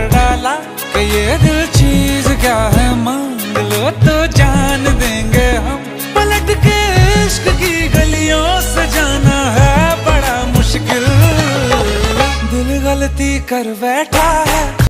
डाला कि ये दिल चीज क्या है, मांग लो तो जान देंगे हम। पलट के इश्क की गलियों से जाना है बड़ा मुश्किल, दिल गलती कर बैठा है।